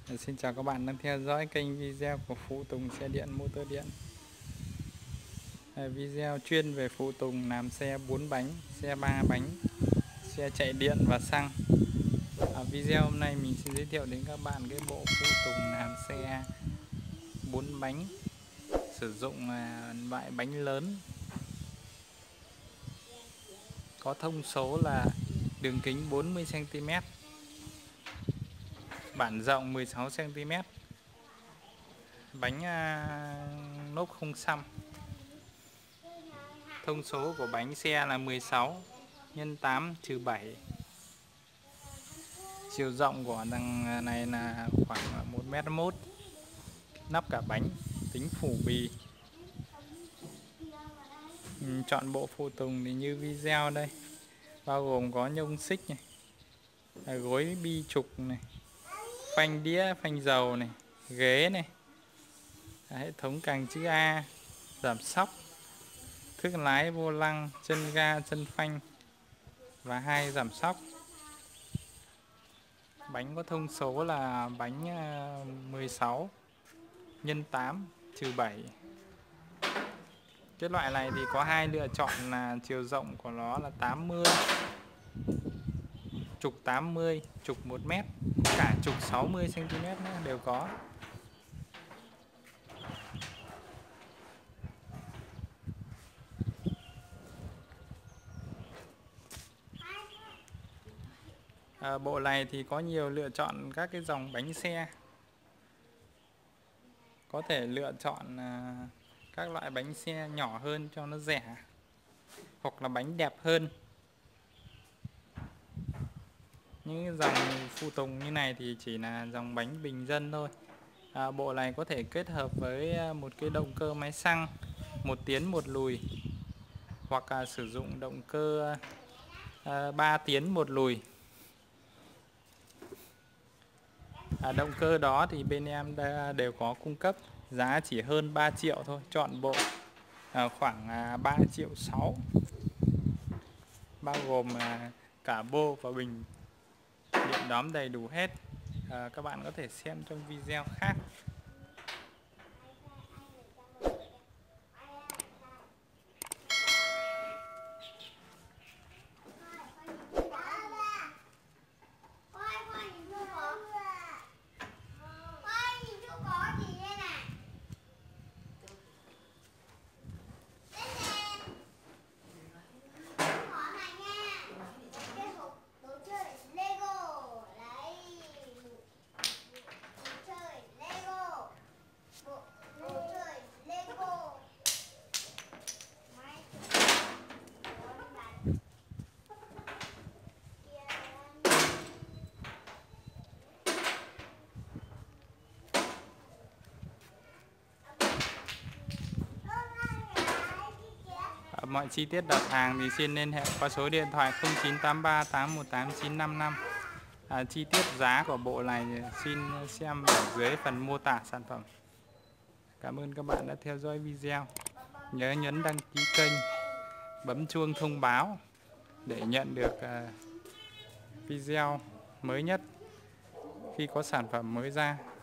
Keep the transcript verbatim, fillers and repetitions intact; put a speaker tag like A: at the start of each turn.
A: Xin chào các bạn đang theo dõi kênh video của phụ tùng xe điện motor điện. Video chuyên về phụ tùng làm xe bốn bánh, xe ba bánh, xe chạy điện và xăng. Ở video hôm nay mình xin giới thiệu đến các bạn cái bộ phụ tùng làm xe bốn bánh sử dụng loại bánh lớn, có thông số là đường kính bốn mươi xăng ti mét, bản rộng mười sáu xăng ti mét, bánh lốp không xăm. Thông số của bánh xe là mười sáu nhân tám trừ bảy. Chiều rộng của đằng này là khoảng một mét mốt. Nắp cả bánh, tính phủ bì. Chọn bộ phụ tùng thì như video đây, bao gồm có nhông xích này, gối bi trục này, phanh đĩa, phanh dầu này, ghế này, hệ thống càng chữ A, giảm xóc, thước lái, vô lăng, chân ga, chân phanh và hai giảm xóc. Bánh có thông số là bánh mười sáu nhân tám trừ bảy. Cái loại này thì có hai lựa chọn là chiều rộng của nó là tám mươi, trục tám mươi, trục một mét, cả trục sáu mươi xăng ti mét nữa đều có. À, bộ này thì có nhiều lựa chọn các cái dòng bánh xe. Có thể lựa chọn à, các loại bánh xe nhỏ hơn cho nó rẻ, hoặc là bánh đẹp hơn. Những dòng phụ tùng như này thì chỉ là dòng bánh bình dân thôi. À, bộ này có thể kết hợp với một cái động cơ máy xăng một tiến một lùi, hoặc là sử dụng động cơ à, ba tiến một lùi. À, động cơ đó thì bên em đều có cung cấp, giá chỉ hơn ba triệu thôi, chọn bộ à, khoảng à, ba triệu sáu, bao gồm à, cả bô và bình điện đóm đầy đủ hết. À, các bạn có thể xem trong video khác. Mọi chi tiết đặt hàng thì xin liên hệ qua số điện thoại không chín tám ba tám một tám chín năm năm. À, chi tiết giá của bộ này xin xem ở dưới phần mô tả sản phẩm. Cảm ơn các bạn đã theo dõi video. Nhớ nhấn đăng ký kênh, bấm chuông thông báo để nhận được video mới nhất khi có sản phẩm mới ra.